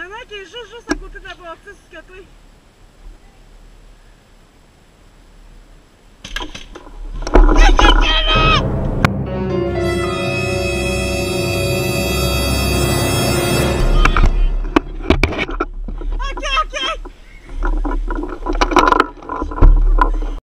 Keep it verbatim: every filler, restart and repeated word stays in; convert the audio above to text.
en a un qui est juste, juste à côté de la bâtisse, ce côté.